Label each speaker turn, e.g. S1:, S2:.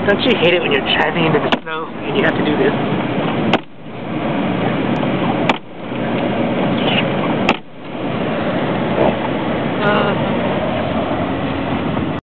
S1: Don't you hate it when you're driving into the snow and you have to do this?